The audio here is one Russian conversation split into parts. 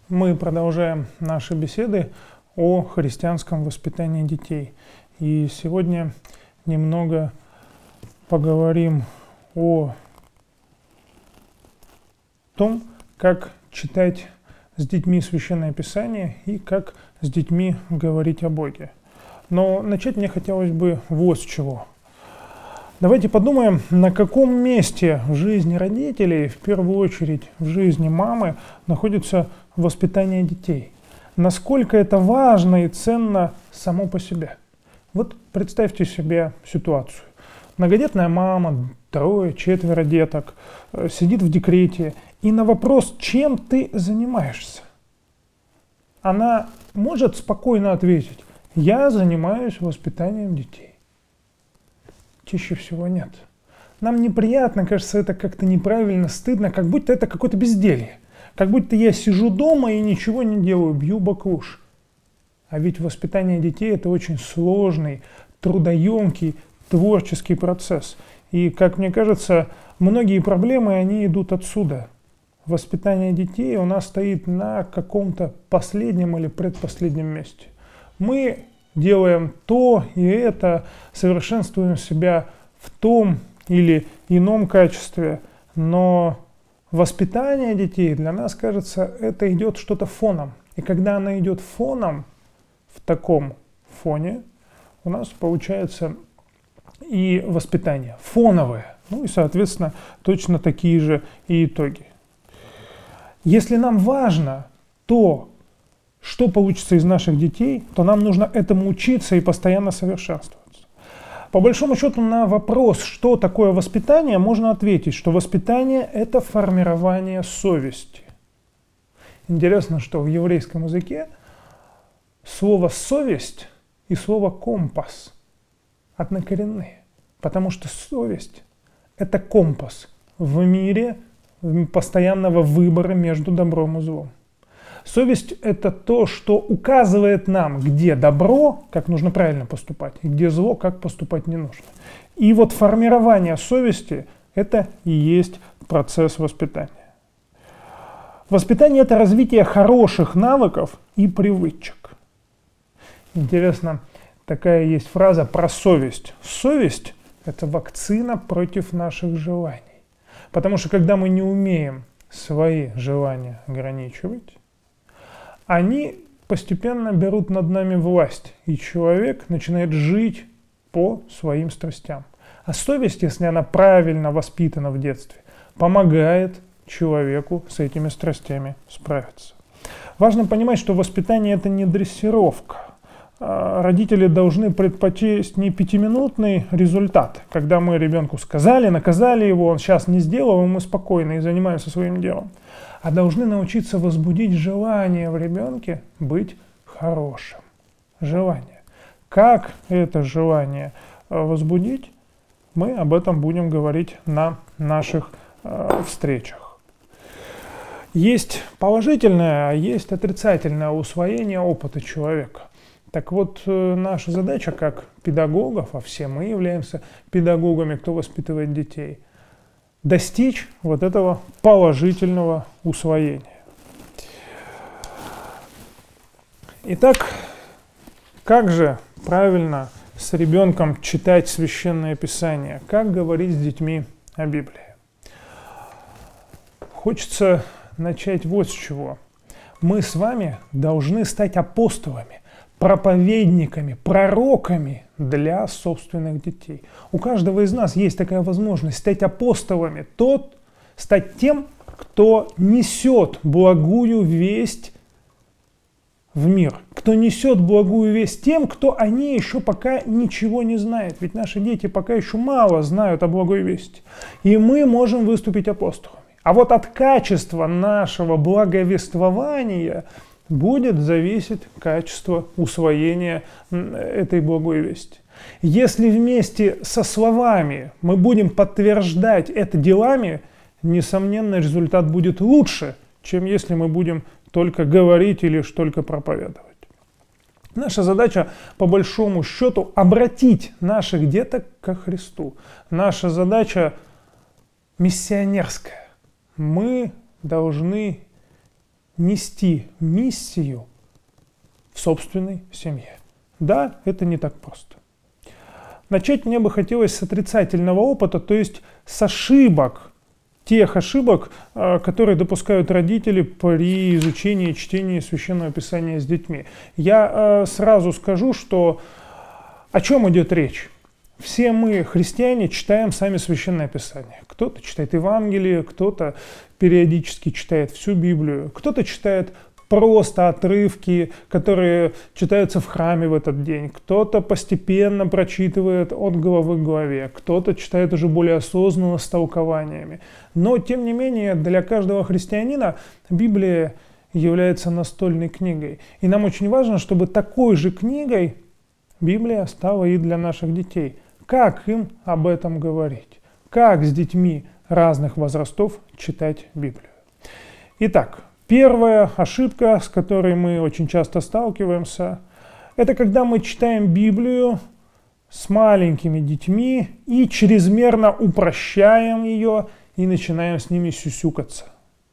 Мы продолжаем наши беседы о христианском воспитании детей. И сегодня немного поговорим о том, как читать с детьми Священное Писание и как с детьми говорить о Боге. Но начать мне хотелось бы вот с чего. Давайте подумаем, на каком месте в жизни родителей, в первую очередь в жизни мамы, находится воспитание детей. Насколько это важно и ценно само по себе. Вот представьте себе ситуацию. Многодетная мама, 3-4 деток, сидит в декрете, и на вопрос, чем ты занимаешься, она может спокойно ответить: я занимаюсь воспитанием детей. Чаще всего нет. Нам неприятно, кажется, это как-то неправильно, стыдно, как будто это какое-то безделье. Как будто я сижу дома и ничего не делаю, бью баклуш. А ведь воспитание детей – это очень сложный, трудоемкий, творческий процесс. И, как мне кажется, многие проблемы, они идут отсюда. Воспитание детей у нас стоит на каком-то последнем или предпоследнем месте. Мы делаем то и это, совершенствуем себя в том или ином качестве, но воспитание детей для нас, кажется, это идет что-то фоном. И когда оно идет фоном, в таком фоне, у нас получается и воспитание фоновое. Ну и, соответственно, точно такие же и итоги. Если нам важно то, что получится из наших детей, то нам нужно этому учиться и постоянно совершенствоваться. По большому счету на вопрос, что такое воспитание, можно ответить, что воспитание – это формирование совести. Интересно, что в еврейском языке слово «совесть» и слово «компас» однокоренные, потому что совесть – это компас в мире постоянного выбора между добром и злом. Совесть – это то, что указывает нам, где добро, как нужно правильно поступать, и где зло, как поступать не нужно. И вот формирование совести – это и есть процесс воспитания. Воспитание – это развитие хороших навыков и привычек. Интересно, такая есть фраза про совесть. Совесть – это вакцина против наших желаний. Потому что когда мы не умеем свои желания ограничивать, они постепенно берут над нами власть, и человек начинает жить по своим страстям. А совесть, если она правильно воспитана в детстве, помогает человеку с этими страстями справиться. Важно понимать, что воспитание – это не дрессировка. Родители должны предпочесть не 5-минутный результат, когда мы ребенку сказали, наказали его, он сейчас не сделал, и мы спокойно и занимаемся своим делом. А должны научиться возбудить желание в ребенке быть хорошим. Желание. Как это желание возбудить, мы об этом будем говорить на наших встречах. Есть положительное, а есть отрицательное усвоение опыта человека. Так вот, наша задача как педагогов, а все мы являемся педагогами, кто воспитывает детей, достичь вот этого положительного усвоения. Итак, как же правильно с ребенком читать Священное Писание? Как говорить с детьми о Библии? Хочется начать вот с чего. Мы с вами должны стать апостолами, проповедниками, пророками для собственных детей. У каждого из нас есть такая возможность стать апостолами, стать тем, кто несет благую весть в мир, кто несет благую весть тем, кто о ней еще пока ничего не знает. Ведь наши дети пока еще мало знают о благой вести. И мы можем выступить апостолами. А вот от качества нашего благовествования будет зависеть качество усвоения этой благой вести. Если вместе со словами мы будем подтверждать это делами, несомненно, результат будет лучше, чем если мы будем только говорить или лишь только проповедовать. Наша задача, по большому счету, обратить наших деток ко Христу. Наша задача миссионерская. Мы должны нести миссию в собственной семье. Да, это не так просто. Начать мне бы хотелось с отрицательного опыта, то есть с ошибок, тех ошибок, которые допускают родители при изучении и чтении Священного Писания с детьми. Я сразу скажу, что о чем идет речь. Все мы, христиане, читаем сами Священное Писание. Кто-то читает Евангелие, кто-то периодически читает всю Библию, кто-то читает просто отрывки, которые читаются в храме в этот день. Кто-то постепенно прочитывает от главы к главе, кто-то читает уже более осознанно с толкованиями. Но, тем не менее, для каждого христианина Библия является настольной книгой. И нам очень важно, чтобы такой же книгой Библия стала и для наших детей. Как им об этом говорить? Как с детьми разных возрастов читать Библию? Итак, первая ошибка, с которой мы очень часто сталкиваемся, это когда мы читаем Библию с маленькими детьми и чрезмерно упрощаем ее и начинаем с ними сюсюкаться.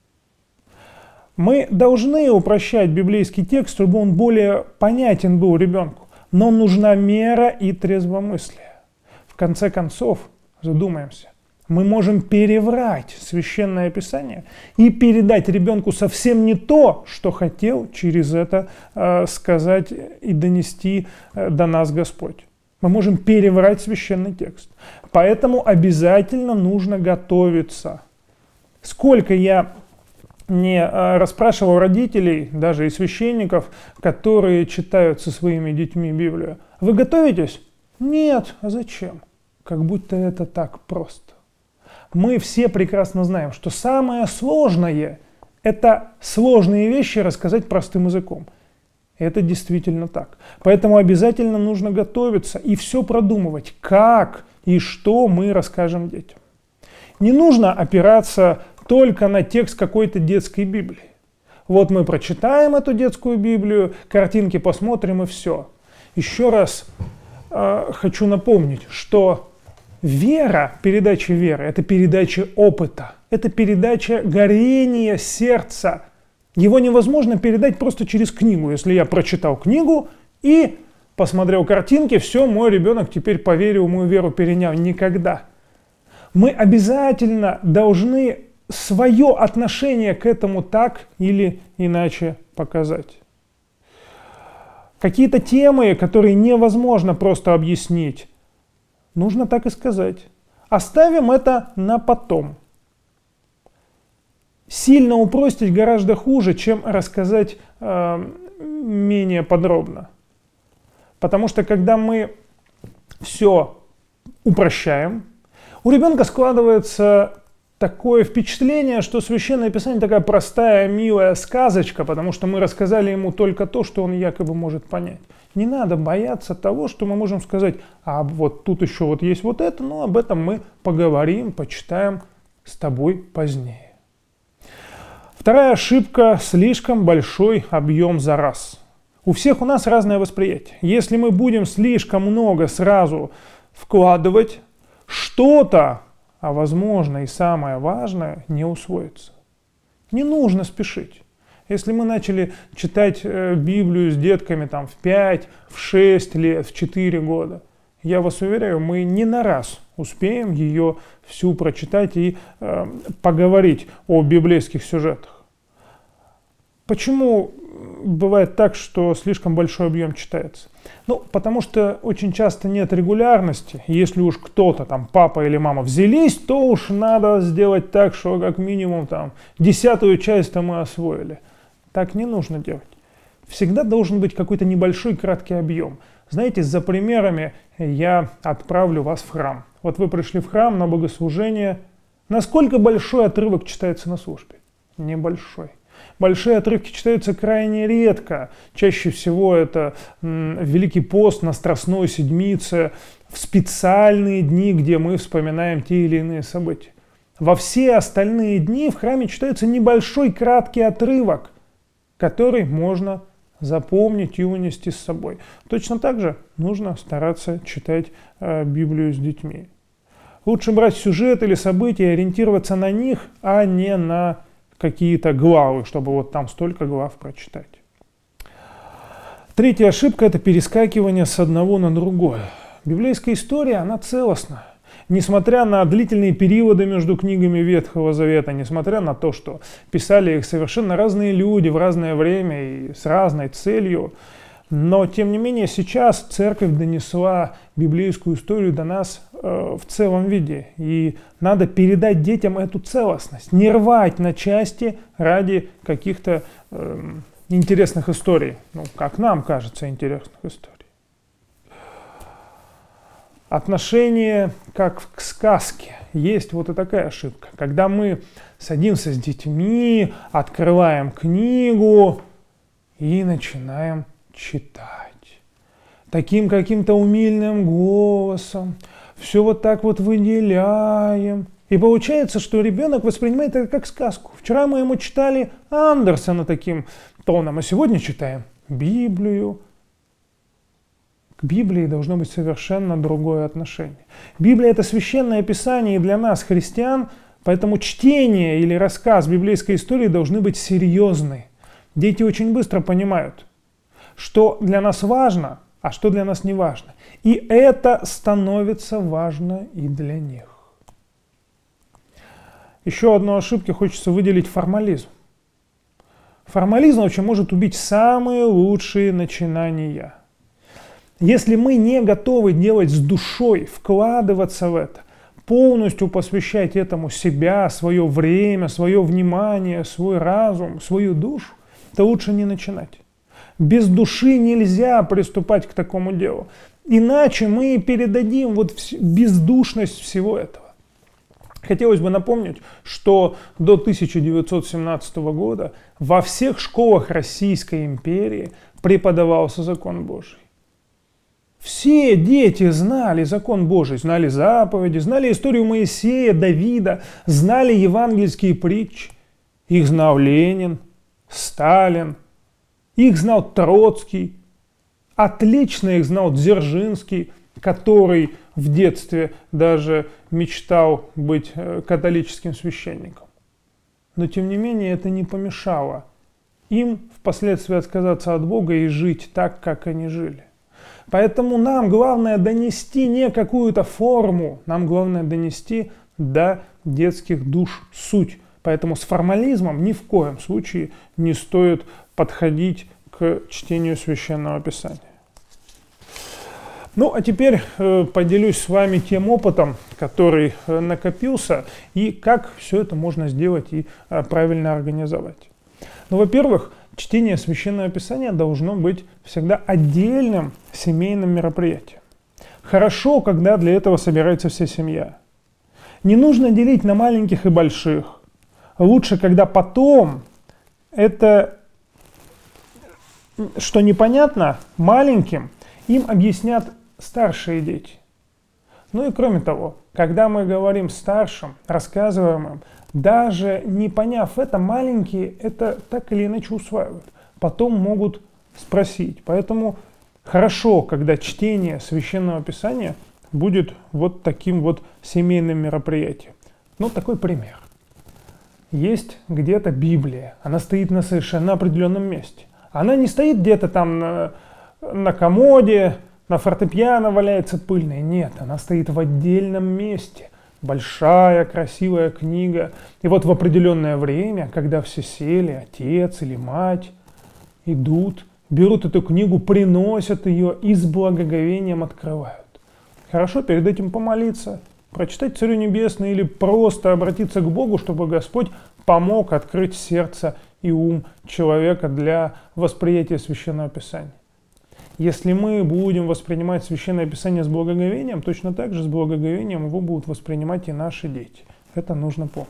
Мы должны упрощать библейский текст, чтобы он более понятен был ребенку, но нужна мера и трезвомыслие. В конце концов, задумаемся, мы можем переврать Священное Писание и передать ребенку совсем не то, что хотел через это сказать и донести до нас Господь. Мы можем переврать священный текст. Поэтому обязательно нужно готовиться. Сколько я не расспрашивал родителей, даже и священников, которые читают со своими детьми Библию. Вы готовитесь? Нет. А зачем? Как будто это так просто. Мы все прекрасно знаем, что самое сложное – это сложные вещи рассказать простым языком. Это действительно так. Поэтому обязательно нужно готовиться и все продумывать, как и что мы расскажем детям. Не нужно опираться только на текст какой-то детской Библии. Вот мы прочитаем эту детскую Библию, картинки посмотрим и все. Еще раз хочу напомнить, что вера, передача веры – это передача опыта, это передача горения сердца. Его невозможно передать просто через книгу. Если я прочитал книгу и посмотрел картинки, все, мой ребенок теперь поверил, мою веру перенял. Никогда. Мы обязательно должны свое отношение к этому так или иначе показать. Какие-то темы, которые невозможно просто объяснить, нужно так и сказать. Оставим это на потом. Сильно упростить гораздо хуже, чем рассказать менее подробно. Потому что когда мы все упрощаем, у ребенка складывается такое впечатление, что Священное Писание такая простая, милая сказочка, потому что мы рассказали ему только то, что он якобы может понять. Не надо бояться того, что мы можем сказать, а вот тут еще вот есть вот это, но об этом мы поговорим, почитаем с тобой позднее. Вторая ошибка – слишком большой объем за раз. У всех у нас разное восприятие. Если мы будем слишком много сразу вкладывать, что-то, а возможно и самое важное, не усвоится. Не нужно спешить. Если мы начали читать Библию с детками там, в 5, в 6 лет, в 4 года, я вас уверяю, мы не на раз успеем ее всю прочитать и поговорить о библейских сюжетах. Почему бывает так, что слишком большой объем читается? Ну, потому что очень часто нет регулярности. Если уж кто-то, там, папа или мама взялись, то уж надо сделать так, что как минимум там 10-ю часть-то мы освоили. Так не нужно делать. Всегда должен быть какой-то небольшой краткий объем. Знаете, за примерами я отправлю вас в храм. Вот вы пришли в храм на богослужение. Насколько большой отрывок читается на службе? Небольшой. Большие отрывки читаются крайне редко. Чаще всего это Великий пост на Страстной Седмице, в специальные дни, где мы вспоминаем те или иные события. Во все остальные дни в храме читается небольшой краткий отрывок, который можно запомнить и унести с собой. Точно так же нужно стараться читать Библию с детьми. Лучше брать сюжет или события и ориентироваться на них, а не на какие-то главы, чтобы вот там столько глав прочитать. Третья ошибка – это перескакивание с одного на другое. Библейская история, она целостна. Несмотря на длительные периоды между книгами Ветхого Завета, несмотря на то, что писали их совершенно разные люди в разное время и с разной целью, но тем не менее сейчас церковь донесла библейскую историю до нас в целом виде. И надо передать детям эту целостность, не рвать на части ради каких-то интересных историй, ну, как нам кажется, интересных историй. Отношение как к сказке. Есть вот и такая ошибка. Когда мы садимся с детьми, открываем книгу и начинаем читать. Таким каким-то умильным голосом. Все вот так вот выделяем. И получается, что ребенок воспринимает это как сказку. Вчера мы ему читали Андерсона таким тоном, а сегодня читаем Библию. К Библии должно быть совершенно другое отношение. Библия – это священное писание и для нас, христиан, поэтому чтение или рассказ библейской истории должны быть серьезны. Дети очень быстро понимают, что для нас важно, а что для нас не важно. И это становится важно и для них. Еще одну ошибку хочется выделить – формализм. Формализм вообще может убить самые лучшие начинания. Если мы не готовы делать с душой, вкладываться в это, полностью посвящать этому себя, свое время, свое внимание, свой разум, свою душу, то лучше не начинать. Без души нельзя приступать к такому делу. Иначе мы передадим вот бездушность всего этого. Хотелось бы напомнить, что до 1917 года во всех школах Российской империи преподавался закон Божий. Все дети знали закон Божий, знали заповеди, знали историю Моисея, Давида, знали евангельские притчи. Их знал Ленин, Сталин, их знал Троцкий, отлично их знал Дзержинский, который в детстве даже мечтал быть католическим священником. Но тем не менее это не помешало им впоследствии отказаться от Бога и жить так, как они жили. Поэтому нам главное донести не какую-то форму, нам главное донести до детских душ суть. Поэтому с формализмом ни в коем случае не стоит подходить к чтению Священного Писания. Ну, а теперь поделюсь с вами тем опытом, который накопился, и как все это можно сделать и правильно организовать. Ну, во-первых, чтение Священного Писания должно быть всегда отдельным семейным мероприятием. Хорошо, когда для этого собирается вся семья. Не нужно делить на маленьких и больших. Лучше, когда потом это, что непонятно, маленьким им объяснят старшие дети. Ну и кроме того, когда мы говорим старшим, рассказываем им, даже не поняв это, маленькие это так или иначе усваивают. Потом могут спросить. Поэтому хорошо, когда чтение Священного Писания будет вот таким вот семейным мероприятием. Ну, такой пример. Есть где-то Библия. Она стоит на совершенно определенном месте. Она не стоит где-то там на комоде, на фортепиано валяется пыльной. Нет, она стоит в отдельном месте. Большая, красивая книга. И вот в определенное время, когда все сели, отец или мать, идут, берут эту книгу, приносят ее и с благоговением открывают. Хорошо перед этим помолиться, прочитать Царю Небесный или просто обратиться к Богу, чтобы Господь помог открыть сердце и ум человека для восприятия Священного Писания. Если мы будем воспринимать Священное Писание с благоговением, точно так же с благоговением его будут воспринимать и наши дети. Это нужно помнить.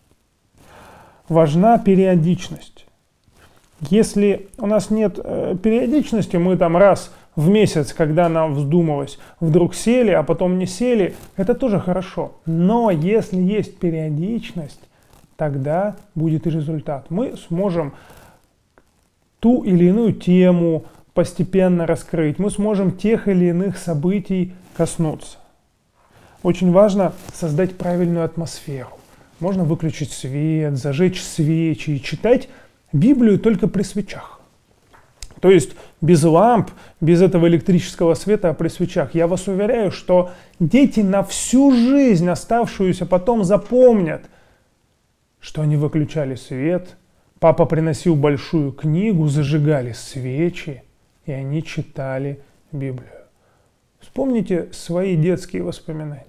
Важна периодичность. Если у нас нет периодичности, мы там раз в месяц, когда нам вздумалось, вдруг сели, а потом не сели, это тоже хорошо. Но если есть периодичность, тогда будет и результат. Мы сможем ту или иную тему постепенно раскрыть, мы сможем тех или иных событий коснуться. Очень важно создать правильную атмосферу. Можно выключить свет, зажечь свечи и читать Библию только при свечах. То есть без ламп, без этого электрического света, а при свечах. Я вас уверяю, что дети на всю жизнь оставшуюся потом запомнят, что они выключали свет, папа приносил большую книгу, зажигали свечи, и они читали Библию. Вспомните свои детские воспоминания.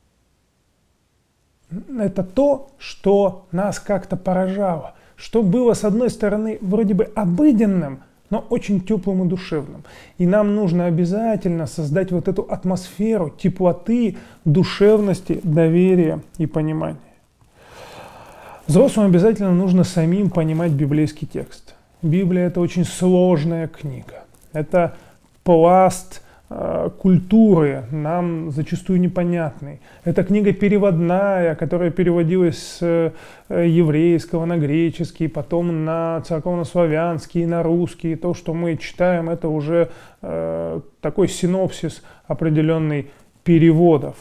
Это то, что нас как-то поражало, что было, с одной стороны, вроде бы обыденным, но очень теплым и душевным. И нам нужно обязательно создать вот эту атмосферу теплоты, душевности, доверия и понимания. Взрослым обязательно нужно самим понимать библейский текст. Библия – это очень сложная книга. Это пласт культуры, нам зачастую непонятный. Это книга переводная, которая переводилась с еврейского на греческий, потом на церковнославянский, на русский. То, что мы читаем, это уже такой синопсис определенный переводов.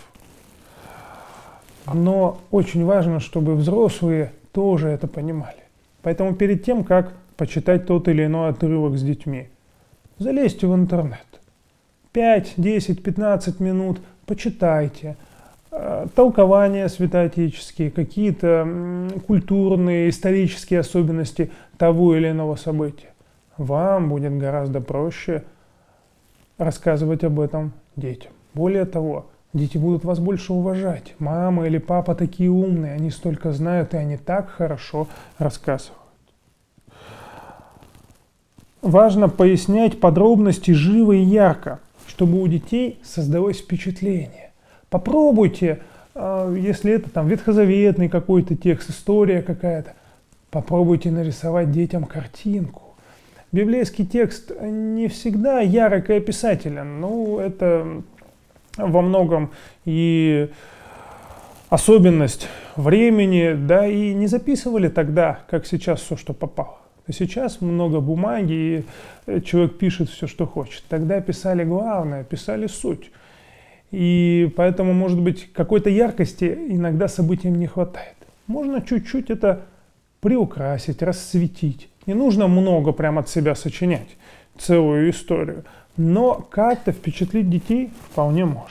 Но очень важно, чтобы взрослые тоже это понимали. Поэтому перед тем, как почитать тот или иной отрывок с детьми, залезьте в интернет. 5, 10, 15 минут почитайте. Толкования святоотеческие, какие-то культурные, исторические особенности того или иного события. Вам будет гораздо проще рассказывать об этом детям. Более того, дети будут вас больше уважать. Мама или папа такие умные, они столько знают, и они так хорошо рассказывают. Важно пояснять подробности живо и ярко, чтобы у детей создалось впечатление. Попробуйте, если это там ветхозаветный какой-то текст, история какая-то, попробуйте нарисовать детям картинку. Библейский текст не всегда ярок и описателен, но это во многом и особенность времени, да и не записывали тогда, как сейчас, все, что попало. Сейчас много бумаги, и человек пишет все, что хочет. Тогда писали главное, писали суть. И поэтому, может быть, какой-то яркости иногда событиям не хватает. Можно чуть-чуть это приукрасить, рассветить. Не нужно много прям от себя сочинять, целую историю. Но как-то впечатлить детей вполне можно.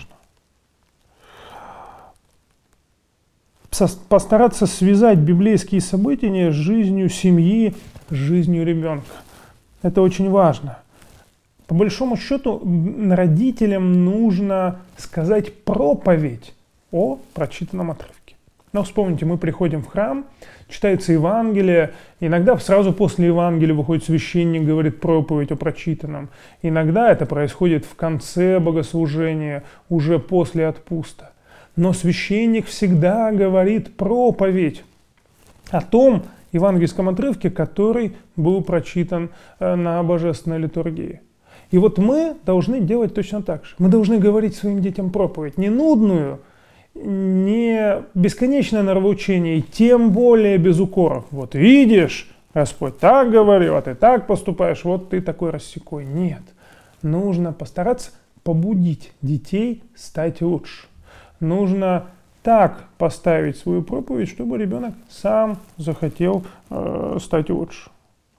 Постараться связать библейские события с жизнью семьи, с жизнью ребенка. Это очень важно. По большому счету, родителям нужно сказать проповедь о прочитанном отрывке. Но вспомните, мы приходим в храм, читается Евангелие, иногда сразу после Евангелия выходит священник, говорит проповедь о прочитанном. Иногда это происходит в конце богослужения, уже после отпуста. Но священник всегда говорит проповедь о том евангельском отрывке, который был прочитан на божественной литургии. И вот мы должны делать точно так же. Мы должны говорить своим детям проповедь. Не нудную, не бесконечное нравоучение, и тем более без укоров. Вот видишь, Господь так говорил, а ты так поступаешь, вот ты такой рассекой. Нет. Нужно постараться побудить детей стать лучше. Нужно так поставить свою проповедь, чтобы ребенок сам захотел стать лучше.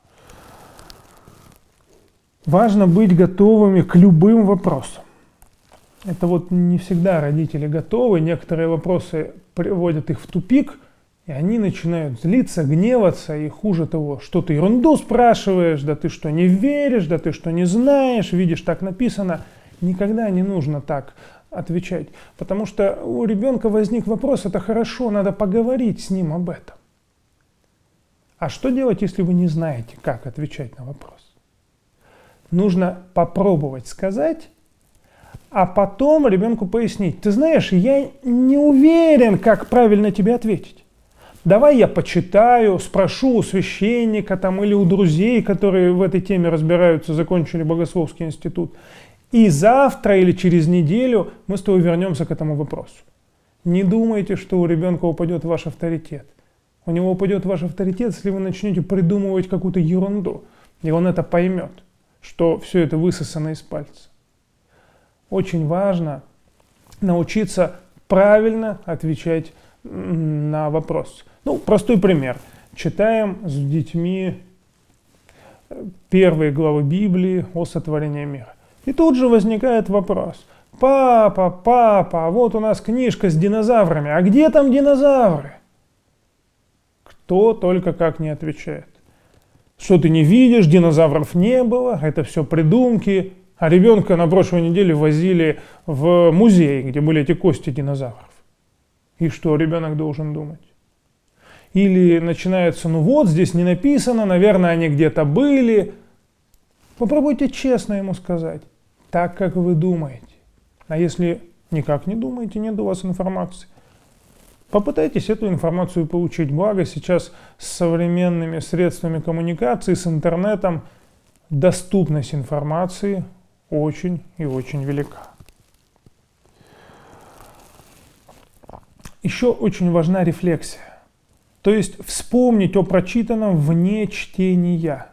Важно быть готовыми к любым вопросам. Это вот не всегда родители готовы. Некоторые вопросы приводят их в тупик, и они начинают злиться, гневаться, и хуже того, что ты ерунду спрашиваешь, да ты что, не веришь, да ты что, не знаешь, видишь, так написано. Никогда не нужно так отвечать, потому что у ребенка возник вопрос, это хорошо, надо поговорить с ним об этом. А что делать, если вы не знаете, как отвечать на вопрос? Нужно попробовать сказать, а потом ребенку пояснить. Ты знаешь, я не уверен, как правильно тебе ответить. Давай я почитаю, спрошу у священника там, или у друзей, которые в этой теме разбираются, закончили богословский институт. И завтра или через неделю мы с тобой вернемся к этому вопросу. Не думайте, что у ребенка упадет ваш авторитет. У него упадет ваш авторитет, если вы начнете придумывать какую-то ерунду. И он это поймет, что все это высосано из пальца. Очень важно научиться правильно отвечать на вопрос. Ну, простой пример. Читаем с детьми первые главы Библии о сотворении мира. И тут же возникает вопрос. Папа, а вот у нас книжка с динозаврами. А где там динозавры? Кто только как не отвечает. Что ты не видишь, динозавров не было, это все придумки. А ребенка на прошлой неделе возили в музей, где были эти кости динозавров. И что ребенок должен думать? Или начинается, ну вот, здесь не написано, наверное, они где-то были. Попробуйте честно ему сказать, так, как вы думаете. А если никак не думаете, нет у вас информации, попытайтесь эту информацию получить. Благо сейчас с современными средствами коммуникации, с интернетом, доступность информации очень и очень велика. Еще очень важна рефлексия. То есть вспомнить о прочитанном вне чтения.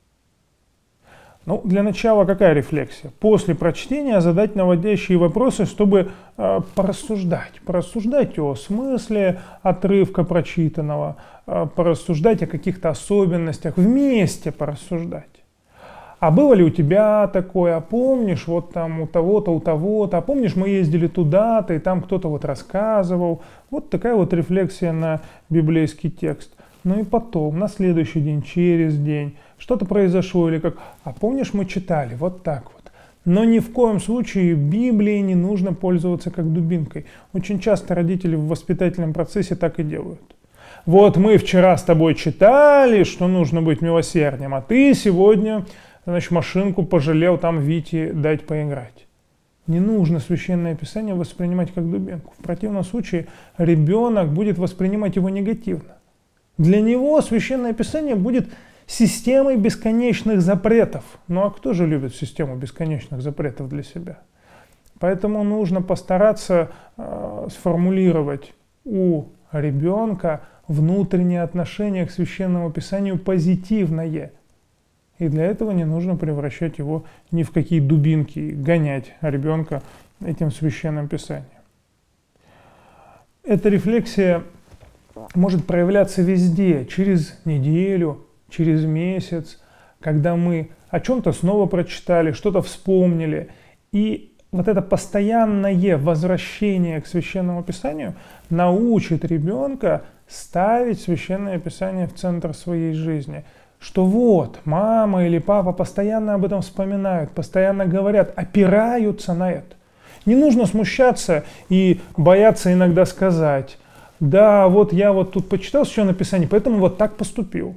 Ну, для начала какая рефлексия? После прочтения задать наводящие вопросы, чтобы порассуждать. Порассуждать о смысле отрывка прочитанного, порассуждать о каких-то особенностях, вместе порассуждать. А было ли у тебя такое? А помнишь, вот там у того-то, у того-то, а помнишь, мы ездили туда-то, и там кто-то вот рассказывал. Вот такая вот рефлексия на библейский текст. Ну и потом, на следующий день, через день, что-то произошло, или как, а помнишь, мы читали, вот так вот. Но ни в коем случае Библией не нужно пользоваться как дубинкой. Очень часто родители в воспитательном процессе так и делают. Вот мы вчера с тобой читали, что нужно быть милосердным, а ты сегодня, значит, машинку пожалел там Вите дать поиграть. Не нужно Священное Писание воспринимать как дубинку. В противном случае ребенок будет воспринимать его негативно. Для него Священное Писание будет системой бесконечных запретов. Ну а кто же любит систему бесконечных запретов для себя? Поэтому нужно постараться сформулировать у ребенка внутреннее отношение к Священному Писанию позитивное. И для этого не нужно превращать его ни в какие дубинки, гонять ребенка этим Священным Писанием. Эта рефлексия может проявляться везде, через неделю, через месяц, когда мы о чем-то снова прочитали, что-то вспомнили. И вот это постоянное возвращение к Священному Писанию научит ребенка ставить Священное Писание в центр своей жизни. Что вот, мама или папа постоянно об этом вспоминают, постоянно говорят, опираются на это. Не нужно смущаться и бояться иногда сказать, да, вот я вот тут почитал Священное Писание, поэтому вот так поступил.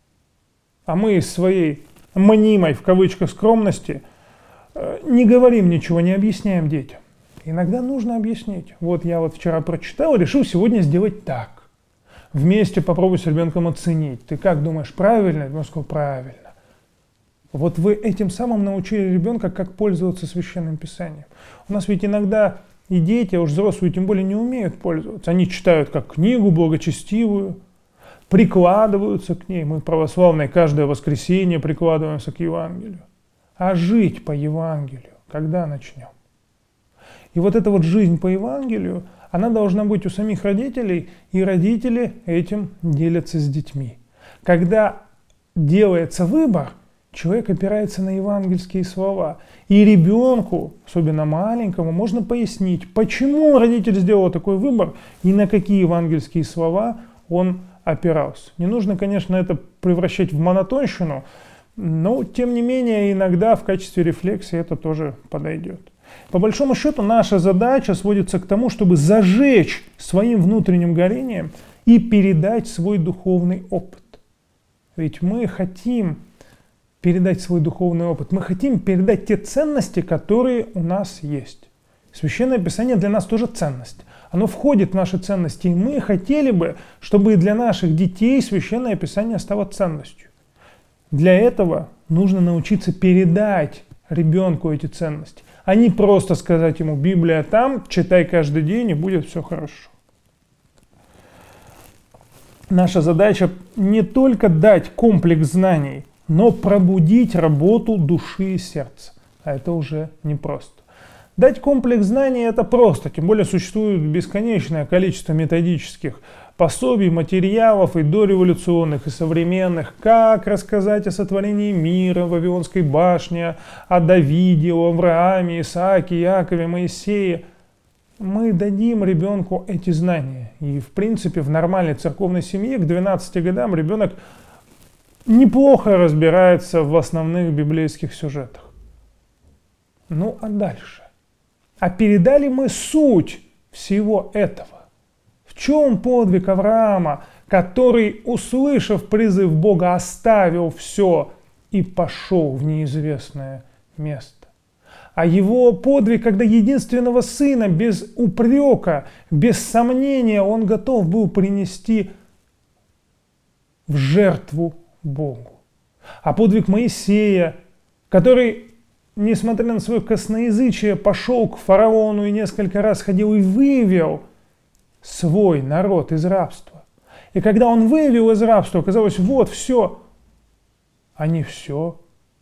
А мы из своей мнимой, в кавычках, скромности не говорим ничего, не объясняем детям. Иногда нужно объяснить. Вот я вот вчера прочитал и решил сегодня сделать так. Вместе попробуй с ребенком оценить. Ты как думаешь, правильно? Я сказал, правильно. Вот вы этим самым научили ребенка, как пользоваться Священным Писанием. У нас ведь иногда и дети, а уж взрослые тем более не умеют пользоваться. Они читают как книгу благочестивую, прикладываются к ней. Мы православные каждое воскресенье прикладываемся к Евангелию. А жить по Евангелию когда начнем? И вот эта вот жизнь по Евангелию, она должна быть у самих родителей, и родители этим делятся с детьми. Когда делается выбор, человек опирается на евангельские слова. И ребенку, особенно маленькому, можно пояснить, почему родитель сделал такой выбор и на какие евангельские слова он опирался. Не нужно, конечно, это превращать в монотонщину, но, тем не менее, иногда в качестве рефлексии это тоже подойдет. По большому счету, наша задача сводится к тому, чтобы зажечь своим внутренним горением и передать свой духовный опыт. Ведь мы хотим передать свой духовный опыт, мы хотим передать те ценности, которые у нас есть. Священное Писание для нас тоже ценность. Оно входит в наши ценности, и мы хотели бы, чтобы для наших детей Священное Писание стало ценностью. Для этого нужно научиться передать ребенку эти ценности, а не просто сказать ему: Библия там, читай каждый день, и будет все хорошо. Наша задача не только дать комплекс знаний, но пробудить работу души и сердца. А это уже непросто. Дать комплекс знаний это просто, тем более существует бесконечное количество методических пособий, материалов и дореволюционных, и современных, как рассказать о сотворении мира, Вавилонской башне, о Давиде, о Аврааме, Исааке, Якове, Моисее. Мы дадим ребенку эти знания. И в принципе в нормальной церковной семье к 12 годам ребенок неплохо разбирается в основных библейских сюжетах. Ну а дальше? А передали мы суть всего этого? В чем подвиг Авраама, который, услышав призыв Бога, оставил все и пошел в неизвестное место? А его подвиг, когда единственного сына без упрека, без сомнения он готов был принести в жертву Богу. А подвиг Моисея, который, несмотря на свое косноязычие, пошел к фараону и несколько раз ходил и вывел свой народ из рабства. И когда он вывел из рабства, оказалось, вот все, а не все.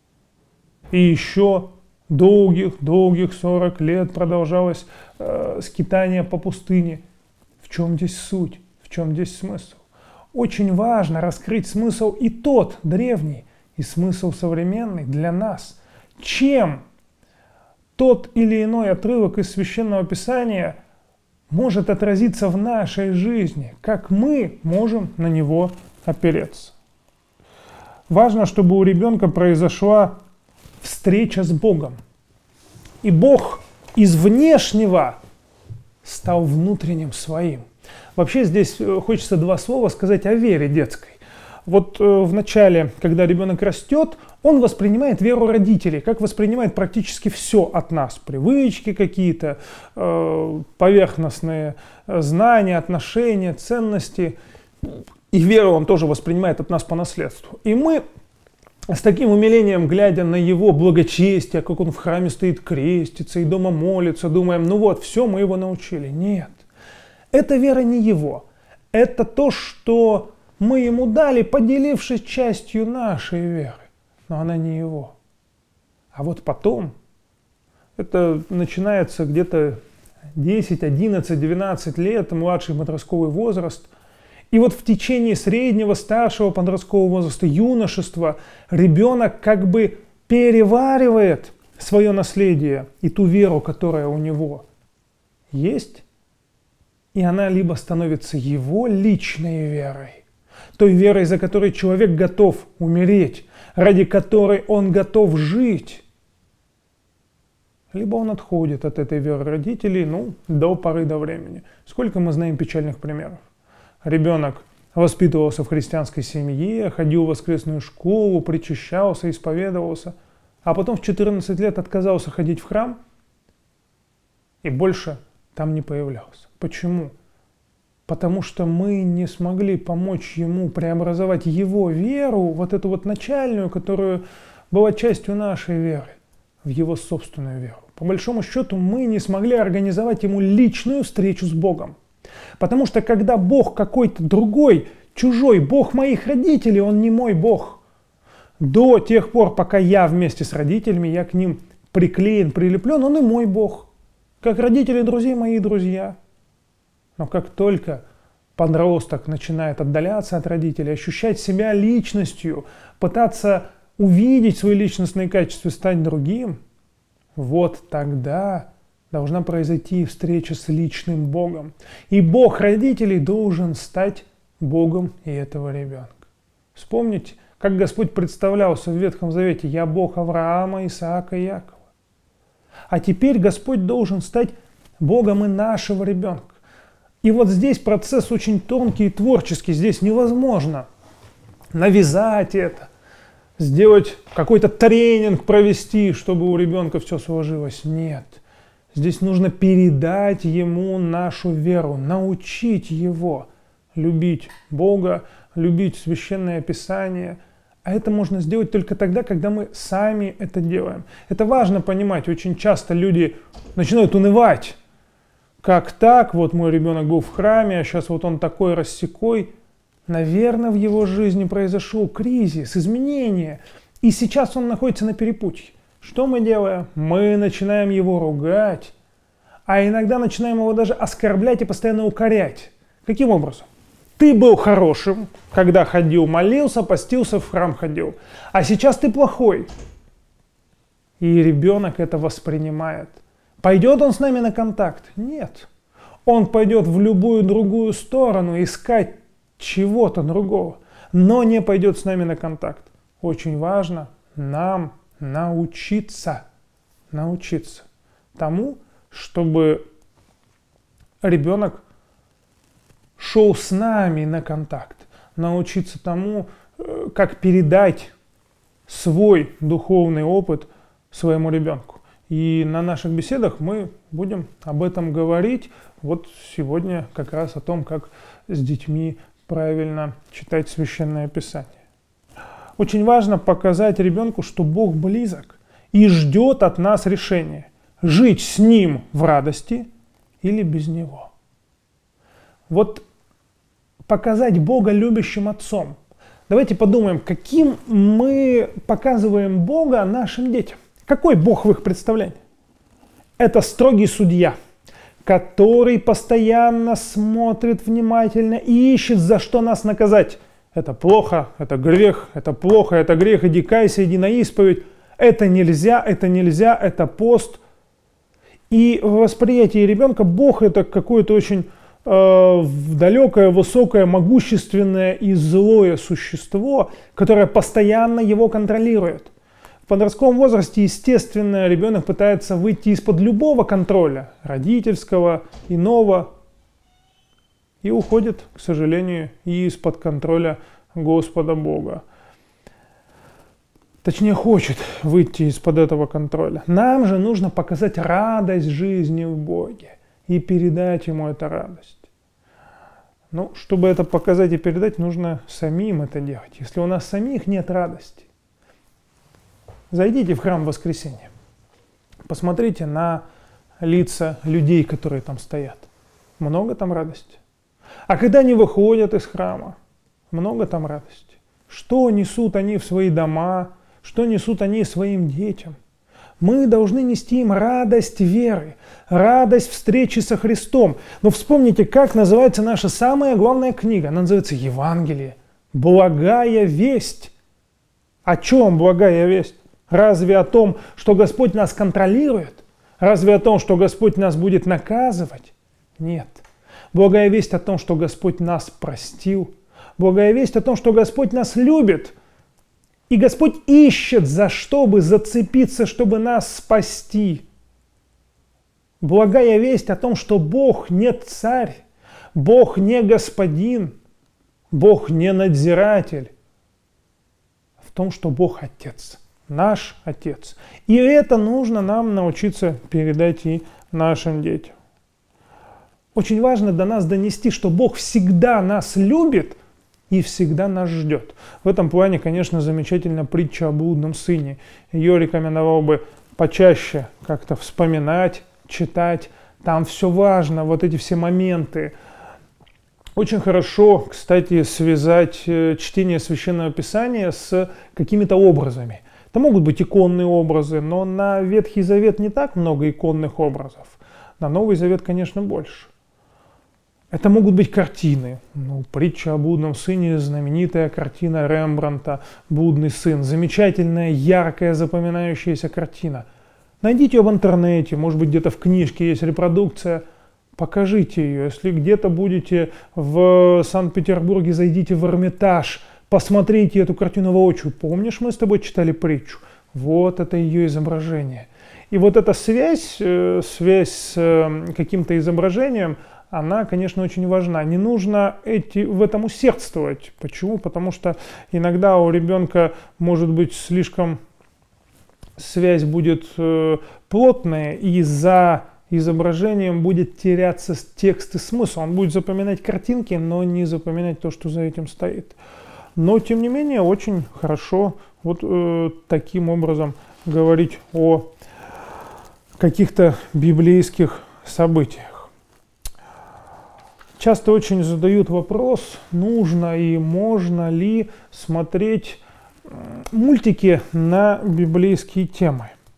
И еще долгих 40 лет продолжалось скитание по пустыне. В чем здесь суть? В чем здесь смысл? Очень важно раскрыть смысл и тот древний, и смысл современный для нас. Чем тот или иной отрывок из Священного Писания может отразиться в нашей жизни, как мы можем на него опереться. Важно, чтобы у ребенка произошла встреча с Богом. И Бог из внешнего стал внутренним своим. Вообще здесь хочется два слова сказать о вере детской. Вот в начале, когда ребенок растет, он воспринимает веру родителей, как воспринимает практически все от нас. Привычки какие-то, поверхностные знания, отношения, ценности. И веру он тоже воспринимает от нас по наследству. И мы с таким умилением, глядя на его благочестие, как он в храме стоит, крестится и дома молится, думаем, ну вот, все, мы его научили. Нет, эта вера не его. Это то, что мы ему дали, поделившись частью нашей веры. Но она не его. А вот потом, это начинается где-то 10, 11, 12 лет, младший подростковый возраст. И вот в течение среднего, старшего подросткового возраста, юношества, ребенок как бы переваривает свое наследие и ту веру, которая у него есть. И она либо становится его личной верой, той верой, за которой человек готов умереть, ради которой он готов жить. Либо он отходит от этой веры родителей, до поры до времени. Сколько мы знаем печальных примеров. Ребенок воспитывался в христианской семье, ходил в воскресную школу, причащался, исповедовался, а потом в 14 лет отказался ходить в храм и больше там не появлялся. Почему? Потому что мы не смогли помочь ему преобразовать его веру, вот эту вот начальную, которая была частью нашей веры, в его собственную веру. По большому счету мы не смогли организовать ему личную встречу с Богом. Потому что когда Бог какой-то другой, чужой, Бог моих родителей, он не мой Бог. До тех пор, пока я вместе с родителями, я к ним приклеен, прилеплен, он и мой Бог. Как родители друзей мои друзья. Но как только подросток начинает отдаляться от родителей, ощущать себя личностью, пытаться увидеть свои личностные качества, стать другим, вот тогда должна произойти встреча с личным Богом. И Бог родителей должен стать Богом и этого ребенка. Вспомните, как Господь представлялся в Ветхом Завете: «Я Бог Авраама, Исаака и Якова». А теперь Господь должен стать Богом и нашего ребенка. И вот здесь процесс очень тонкий и творческий. Здесь невозможно навязать это, сделать какой-то тренинг, провести, чтобы у ребенка все сложилось. Нет. Здесь нужно передать ему нашу веру, научить его любить Бога, любить Священное Писание. А это можно сделать только тогда, когда мы сами это делаем. Это важно понимать. Очень часто люди начинают унывать. Как так? Вот мой ребенок был в храме, а сейчас вот он такой рассекой. Наверное, в его жизни произошел кризис, изменение. И сейчас он находится на перепутье. Что мы делаем? Мы начинаем его ругать, а иногда начинаем его даже оскорблять и постоянно укорять. Каким образом? Ты был хорошим, когда ходил, молился, постился, в храм ходил, а сейчас ты плохой. И ребенок это воспринимает. Пойдет он с нами на контакт? Нет. Он пойдет в любую другую сторону искать чего-то другого, но не пойдет с нами на контакт. Очень важно нам научиться тому, чтобы ребенок шел с нами на контакт, научиться тому, как передать свой духовный опыт своему ребенку. И на наших беседах мы будем об этом говорить. Вот сегодня как раз о том, как с детьми правильно читать Священное Писание. Очень важно показать ребенку, что Бог близок и ждет от нас решения. Жить с Ним в радости или без Него. Вот показать Бога любящим отцом. Давайте подумаем, каким мы показываем Бога нашим детям. Какой Бог в их представлении? Это строгий судья, который постоянно смотрит внимательно и ищет, за что нас наказать. Это плохо, это грех, это плохо, это грех, иди кайся, иди на исповедь. Это нельзя, это пост. И в восприятии ребенка Бог это какое-то очень далекое, высокое, могущественное и злое существо, которое постоянно его контролирует. В подростковом возрасте, естественно, ребенок пытается выйти из-под любого контроля, родительского, иного, и уходит, к сожалению, и из-под контроля Господа Бога. Точнее, хочет выйти из-под этого контроля. Нам же нужно показать радость жизни в Боге и передать Ему эту радость. Ну, чтобы это показать и передать, нужно самим это делать. Если у нас самих нет радости, зайдите в храм в воскресенье, посмотрите на лица людей, которые там стоят. Много там радости. А когда они выходят из храма, много там радости. Что несут они в свои дома, что несут они своим детям? Мы должны нести им радость веры, радость встречи со Христом. Но вспомните, как называется наша самая главная книга. Она называется Евангелие. Благая весть. О чем благая весть? Разве о том, что Господь нас контролирует? Разве о том, что Господь нас будет наказывать? Нет. Благая весть о том, что Господь нас простил. Благая весть о том, что Господь нас любит. И Господь ищет, за что бы зацепиться, чтобы нас спасти. Благая весть о том, что Бог не царь, Бог не господин, Бог не надзиратель. В том, что Бог Отец, наш Отец. И это нужно нам научиться передать и нашим детям. Очень важно до нас донести, что Бог всегда нас любит и всегда нас ждет. В этом плане, конечно, замечательна притча о блудном сыне. Ее рекомендовал бы почаще как-то вспоминать, читать. Там все важно, вот эти все моменты. Очень хорошо, кстати, связать чтение Священного Писания с какими-то образами. Это могут быть иконные образы, но на Ветхий Завет не так много иконных образов. На Новый Завет, конечно, больше. Это могут быть картины. Притча о блудном сыне, знаменитая картина Рембрандта «Блудный сын». Замечательная, яркая, запоминающаяся картина. Найдите ее в интернете, может быть, где-то в книжке есть репродукция. Покажите ее. Если где-то будете в Санкт-Петербурге, зайдите в Эрмитаж, посмотрите эту картину воочию. Помнишь, мы с тобой читали притчу? Вот это ее изображение. И вот эта связь с каким-то изображением, она, конечно, очень важна. Не нужно в этом усердствовать. Почему? Потому что иногда у ребенка может быть слишком связь будет плотная, и за изображением будет теряться текст и смысл. Он будет запоминать картинки, но не запоминать то, что за этим стоит. Но, тем не менее, очень хорошо вот таким образом говорить о каких-то библейских событиях. Часто очень задают вопрос, нужно и можно ли смотреть мультики на библейские темы.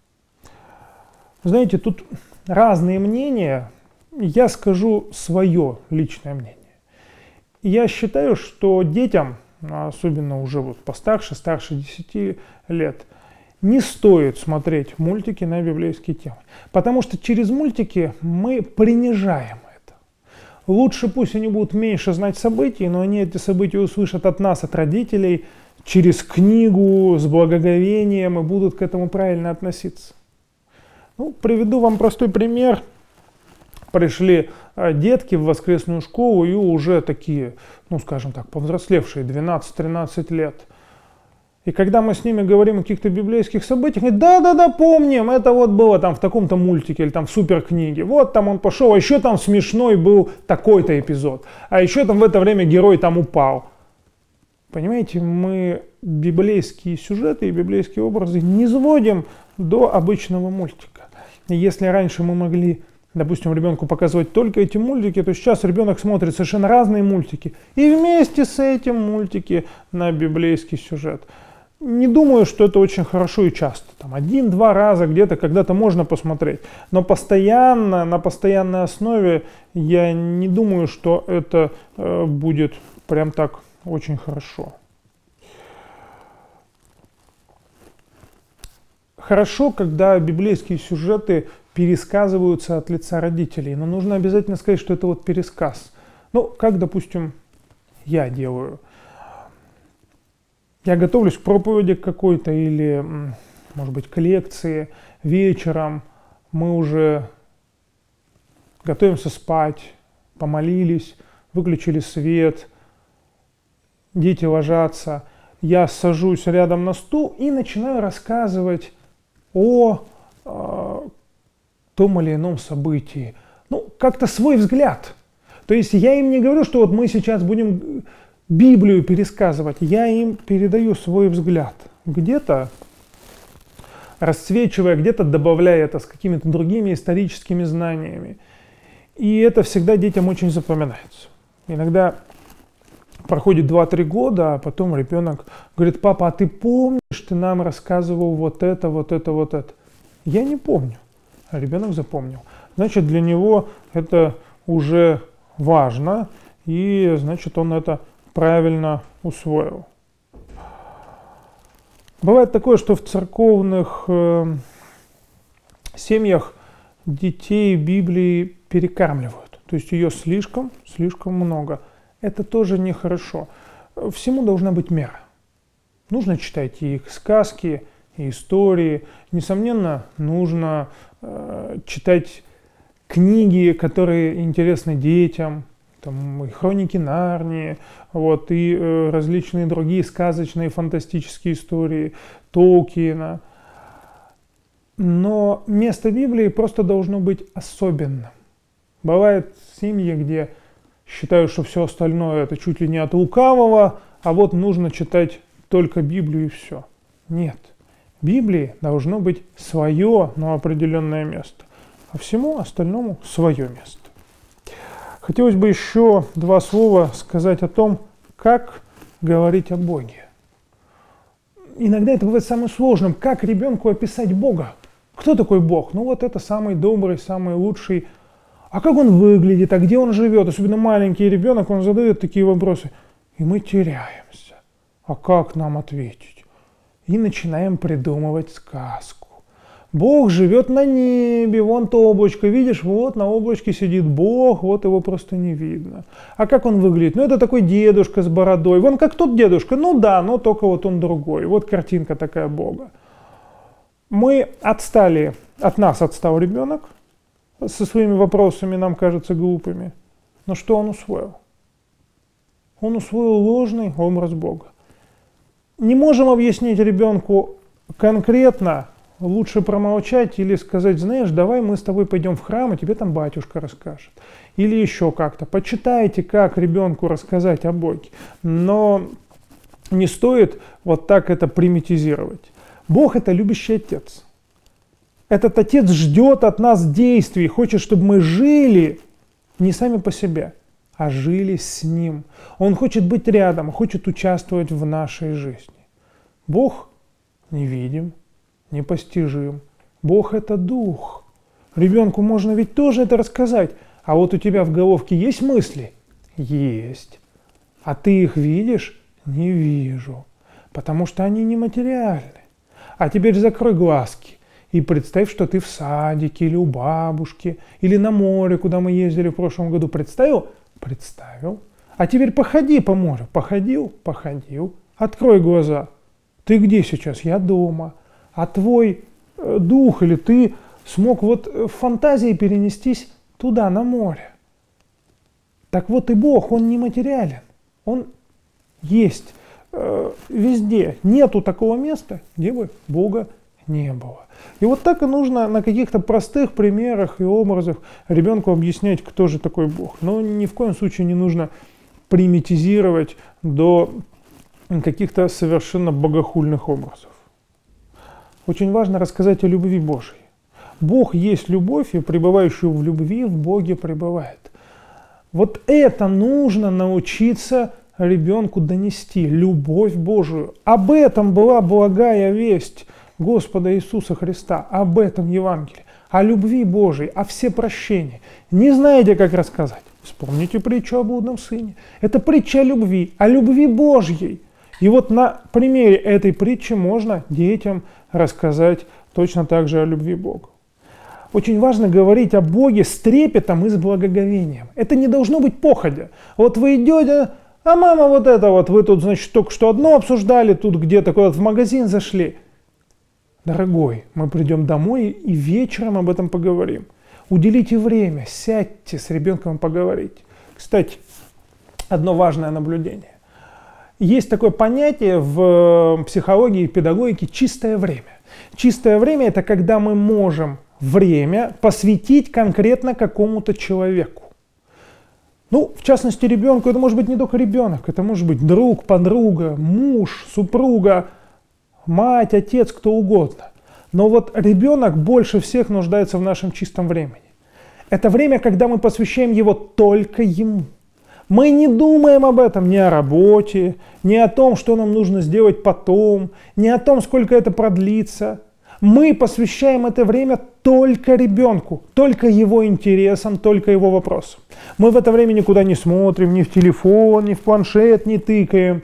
Знаете, тут разные мнения. Я скажу свое личное мнение. Я считаю, что детям, особенно уже вот постарше, старше 10 лет, не стоит смотреть мультики на библейские темы. Потому что через мультики мы принижаем это. Лучше пусть они будут меньше знать событий, но они эти события услышат от нас, от родителей, через книгу, с благоговением и будут к этому правильно относиться. Ну, приведу вам простой пример. Пришли детки в воскресную школу и уже такие, ну скажем так, повзрослевшие, 12-13 лет. И когда мы с ними говорим о каких-то библейских событиях, говорят, да-да-да, помним, это вот было там в таком-то мультике или там в суперкниге. Вот там он пошел, а еще там смешной был такой-то эпизод. А еще там в это время герой там упал. Понимаете, мы библейские сюжеты и библейские образы не сводим до обычного мультика. И если раньше мы могли, допустим, ребенку показывать только эти мультики, то сейчас ребенок смотрит совершенно разные мультики. И вместе с этим мультики на библейский сюжет. Не думаю, что это очень хорошо и часто. Там 1-2 раза где-то, когда-то можно посмотреть. Но постоянно, на постоянной основе я не думаю, что это будет прям так очень хорошо. Хорошо, когда библейские сюжеты пересказываются от лица родителей, но нужно обязательно сказать, что это вот пересказ. Ну, как, допустим, я делаю. Я готовлюсь к проповеди какой-то или, может быть, к лекции. Вечером мы уже готовимся спать, помолились, выключили свет, дети ложатся. Я сажусь рядом на стул и начинаю рассказывать о том или ином событии. Ну, как-то свой взгляд. То есть я им не говорю, что вот мы сейчас будем Библию пересказывать. Я им передаю свой взгляд. Где-то расцвечивая, где-то добавляя это с какими-то другими историческими знаниями. И это всегда детям очень запоминается. Иногда проходит 2-3 года, а потом ребенок говорит, папа, а ты помнишь, ты нам рассказывал вот это, вот это, вот это? Я не помню, а ребенок запомнил. Значит, для него это уже важно, и значит, он это правильно усвоил. Бывает такое, что в церковных семьях детей Библии перекармливают. То есть ее слишком много. Это тоже нехорошо. Всему должна быть мера. Нужно читать и их сказки, и истории. Несомненно, нужно читать книги, которые интересны детям. Там, и хроники Нарнии, вот, и различные другие сказочные, фантастические истории Толкиена. Но место Библии просто должно быть особенным. Бывают семьи, где считают, что все остальное это чуть ли не от лукавого, а вот нужно читать только Библию и все. Нет. Библии должно быть свое, но определенное место, а всему остальному свое место. Хотелось бы еще 2 слова сказать о том, как говорить о Боге. Иногда это бывает самым сложным, как ребенку описать Бога. Кто такой Бог? Ну вот это самый добрый, самый лучший. А как он выглядит, а где он живет? Особенно маленький ребенок, он задает такие вопросы. И мы теряемся. А как нам ответить? И начинаем придумывать сказку. Бог живет на небе, вон то облачко, видишь, вот на облачке сидит Бог, вот его просто не видно. А как он выглядит? Ну это такой дедушка с бородой, вон как тот дедушка, ну да, но только вот он другой. Вот картинка такая Бога. Мы отстали, от нас отстал ребенок со своими вопросами, нам кажется глупыми. Но что он усвоил? Он усвоил ложный образ Бога. Не можем объяснить ребенку конкретно, лучше промолчать или сказать, знаешь, давай мы с тобой пойдем в храм, и тебе там батюшка расскажет. Или еще как-то. Почитайте, как ребенку рассказать о Боге. Но не стоит вот так это примитизировать. Бог – это любящий Отец. Этот Отец ждет от нас действий, хочет, чтобы мы жили не сами по себе, а жили с Ним. Он хочет быть рядом, хочет участвовать в нашей жизни. Бог невидим, непостижим. Бог – это Дух. Ребенку можно ведь тоже это рассказать. А вот у тебя в головке есть мысли? Есть. А ты их видишь? Не вижу. Потому что они нематериальны. А теперь закрой глазки и представь, что ты в садике или у бабушки, или на море, куда мы ездили в прошлом году. Представил? Представил. А теперь походи по морю. Походил? Походил. Открой глаза. Ты где сейчас? Я дома. А твой дух или ты смог вот в фантазии перенестись туда, на море. Так вот и Бог, Он нематериален. Он есть везде. Нету такого места, где бы Бога не было. И вот так и нужно на каких-то простых примерах и образах ребенку объяснять, кто же такой Бог. Но ни в коем случае не нужно примитизировать до каких-то совершенно богохульных образов. Очень важно рассказать о любви Божьей. Бог есть любовь, и пребывающий в любви в Боге пребывает. Вот это нужно научиться ребенку донести, любовь Божию. Об этом была благая весть Господа Иисуса Христа, об этом Евангелии, о любви Божией, о всепрощении. Не знаете, как рассказать? Вспомните притчу о блудном сыне. Это притча о любви Божьей. И вот на примере этой притчи можно детям рассказать точно так же о любви Бога. Очень важно говорить о Боге с трепетом и с благоговением. Это не должно быть походя. Вот вы идете, а мама вот это вот, вы тут, значит, только что одно обсуждали, тут где-то куда-то в магазин зашли. Дорогой, мы придем домой и вечером об этом поговорим. Уделите время, сядьте с ребенком и поговорите. Кстати, одно важное наблюдение. Есть такое понятие в психологии и педагогике «чистое время». Чистое время – это когда мы можем время посвятить конкретно какому-то человеку. Ну, в частности, ребенку, это может быть не только ребенок, это может быть друг, подруга, муж, супруга, мать, отец, кто угодно. Но вот ребенок больше всех нуждается в нашем чистом времени. Это время, когда мы посвящаем его только ему. Мы не думаем об этом, ни о работе, ни о том, что нам нужно сделать потом, ни о том, сколько это продлится. Мы посвящаем это время только ребенку, только его интересам, только его вопросам. Мы в это время никуда не смотрим, ни в телефон, ни в планшет не тыкаем,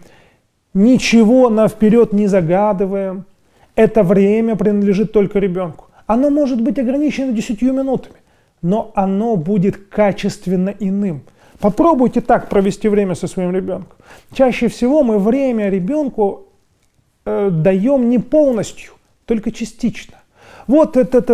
ничего наперед не загадываем. Это время принадлежит только ребенку. Оно может быть ограничено 10 минутами, но оно будет качественно иным. Попробуйте так провести время со своим ребенком. Чаще всего мы время ребенку даем не полностью, только частично. Вот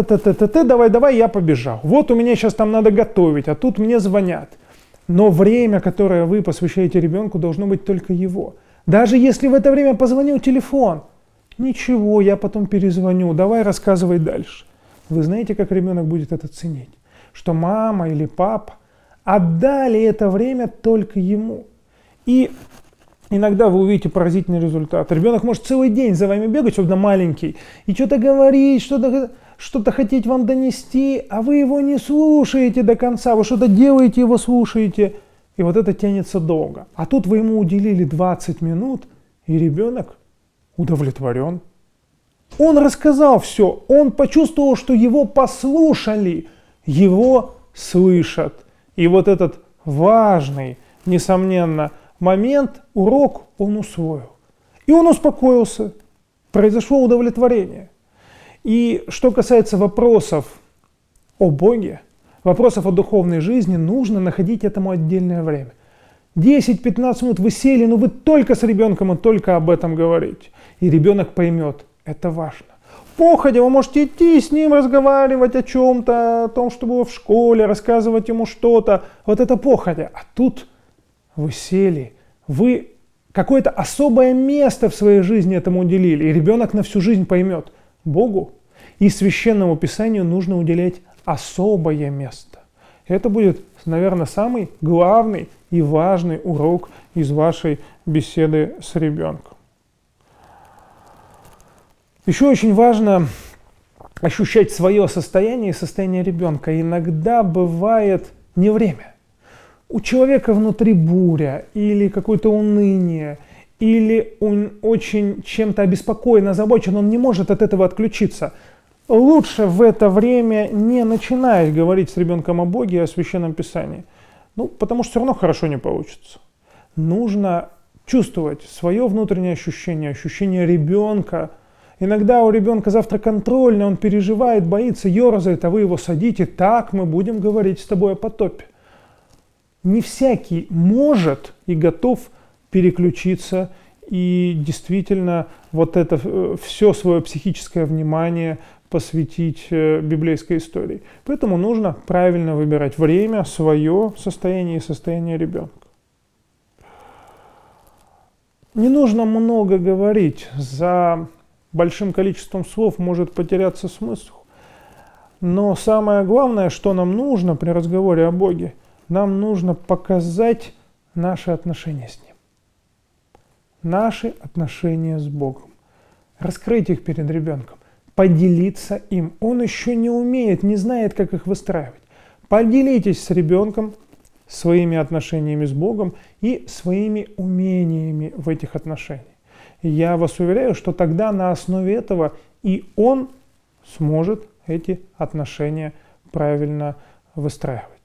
давай, я побежал. Вот у меня сейчас там надо готовить, а тут мне звонят. Но время, которое вы посвящаете ребенку, должно быть только его. Даже если в это время позвонил телефон, ничего, я потом перезвоню, давай рассказывай дальше. Вы знаете, как ребенок будет это ценить? Что мама или папа отдали это время только ему. И иногда вы увидите поразительный результат. Ребенок может целый день за вами бегать, особенно маленький, и что-то говорить, что-то хотеть вам донести, а вы его не слушаете до конца, вы что-то делаете, его слушаете, и вот это тянется долго. А тут вы ему уделили 20 минут, и ребенок удовлетворен. Он рассказал все, он почувствовал, что его послушали, его слышат. И вот этот важный, несомненно, момент, урок он усвоил. И он успокоился. Произошло удовлетворение. И что касается вопросов о Боге, вопросов о духовной жизни, нужно находить этому отдельное время. 10-15 минут вы сели, но вы только с ребенком и только об этом говорите. И ребенок поймет, это важно. Походя вы можете идти с ним, разговаривать о чем-то, о том, что было в школе, рассказывать ему что-то. Вот это походя. А тут вы сели, вы какое-то особое место в своей жизни этому уделили. И ребенок на всю жизнь поймет, Богу и Священному Писанию нужно уделять особое место. Это будет, наверное, самый главный и важный урок из вашей беседы с ребенком. Еще очень важно ощущать свое состояние и состояние ребенка. Иногда бывает не время. У человека внутри буря или какое-то уныние, или он очень чем-то обеспокоен, озабочен, он не может от этого отключиться. лучше в это время не начинать говорить с ребенком о Боге и о Священном Писании. Потому что все равно хорошо не получится. Нужно чувствовать свое внутреннее ощущение, ощущение ребенка. Иногда у ребенка завтра контрольный, он переживает, боится, ерзает, а вы его садите. Так мы будем говорить с тобой о потопе. Не всякий может и готов переключиться и действительно вот это все свое психическое внимание посвятить библейской истории. Поэтому нужно правильно выбирать время, свое состояние и состояние ребенка. Не нужно много говорить, за большим количеством слов может потеряться смысл. Но самое главное, что нам нужно при разговоре о Боге, нам нужно показать наши отношения с Ним. Наши отношения с Богом. Раскрыть их перед ребенком. Поделиться им. Он еще не умеет, не знает, как их выстраивать. Поделитесь с ребенком своими отношениями с Богом и своими умениями в этих отношениях. И я вас уверяю, что тогда на основе этого и он сможет эти отношения правильно выстраивать.